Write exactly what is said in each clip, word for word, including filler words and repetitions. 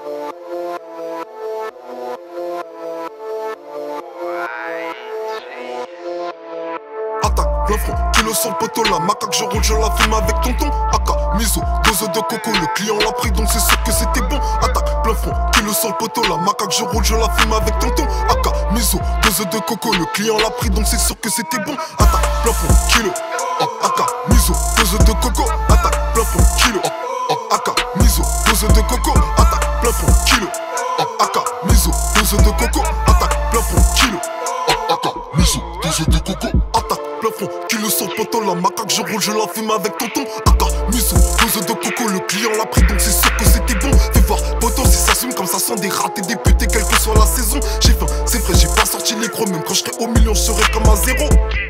Attaque, plein front, kilo sur le poteau, la macaque, je roule, je la fume avec tonton. Aka, miso, dose de coco, le client l'a pris donc c'est sûr que c'était bon. Attaque, plein front, kilo sur le poteau, la macaque, je roule, je la fume avec tonton. Aka, miso, dose de coco, le client l'a pris donc c'est sûr que c'était bon. Attaque, plein front, kilo, oh, aka, miso, dose de coco. Attaque, plein front, kilo, oh, oh, aka, miso, dose de coco. Attaque, plein front, kilo, oh, aka, miso, dose de coco. Attaque, plein front, kilo, oh, aka, miso, dose de coco. Attaque, plein front, kilo sur le poteau, la macaque, je roule, je la fume avec tonton. Aka, miso, dose de coco, le client l'a pris donc c'est sûr que c'était bon. Fais voir, poteau, si ça fume comme ça sent des ratés, des putes, quelle que soit la saison. J'ai faim, c'est vrai, j'ai pas sorti les gros, même quand je serai au million, je serai comme à zéro.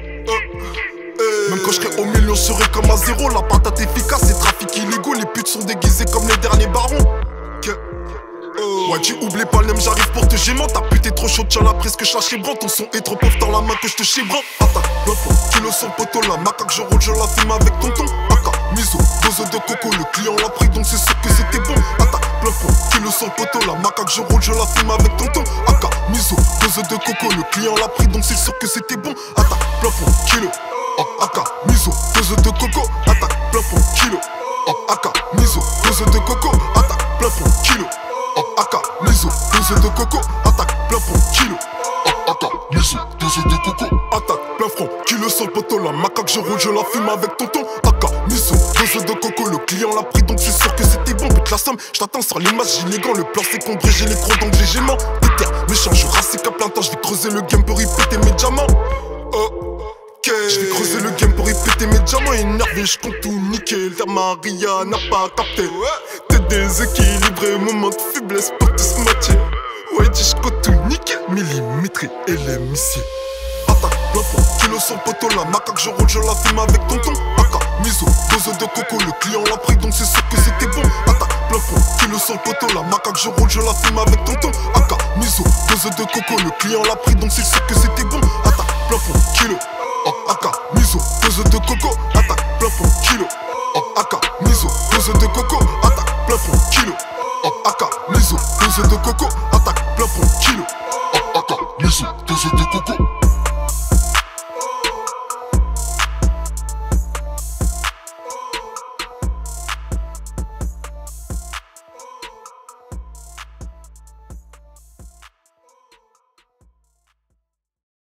Même quand je serai au million, je serai comme à zéro. La patate efficace, c'est trafic illégaux. Les putes sont déguisées comme les derniers barons. Wi.J, oublie pas le même, j'arrive pour te gémant. Ta pute est trop chaude, tiens la presque je la chébran. Ton son est trop pauvre dans la main que je te chébran. Attaque, plein front, kilo sur le poteau, la macaque, je roule, je la fume avec tonton. Aka, miso, dose de coco, le client l'a pris donc c'est sûr que c'était bon. Attaque, plein front, kilo sur le poteau, la macaque, je roule, je la fume avec tonton. Aka, miso, dose de coco, le client l'a pris donc c'est sûr que c'était bon. Attaque, plein front, kilo, oh, aka, miso, dose de coco. Attaque, plein front, kilo, oh, aka, miso, dose de coco. Attaque, plein front, kilo, oh, aka, miso, dose de coco. Attaque, plein front, kilo, oh, aka, miso, dose de coco. Attaque, plein front, kilo sur le poteau, la macaque, je roule, je la fume avec tonton. Aka, miso, dose de coco, le client l'a pris donc c'est sûr que c'était bon. Pute la somme, j't'attends sur l'image, j'ai les gants, le plan c'est combré, j'ai les crocs donc j'ai gémant. Déter, méchant, je rassique à plein temps, je vais creuser le game pour y péter mes diamants. Oh. Je vais creuser le game pour y péter mes diamants. Énervé, je compte tout niquer. Ta Maria n'a pas capté. T'es déséquilibré, moment de faiblesse pour tout se matcher. Wi.J, je compte tout niquer. Millimétré et les missiles. Attaque, plein front, kilo sur le poteau, la macaque, je roule, je la fume avec tonton. Aka, miso, dose de coco, le client l'a pris donc c'est sûr que c'était bon. Attaque, plein front, kilo sur le poteau, la macaque, je roule, je la fume avec tonton. Aka, miso, dose de coco, le client l'a pris donc c'est sûr que c'était bon. Attaque, plein front, kilo, oh, aka, miso, dose de coco. Attaque, plein front, kilo, oh, aka, miso, dose de coco.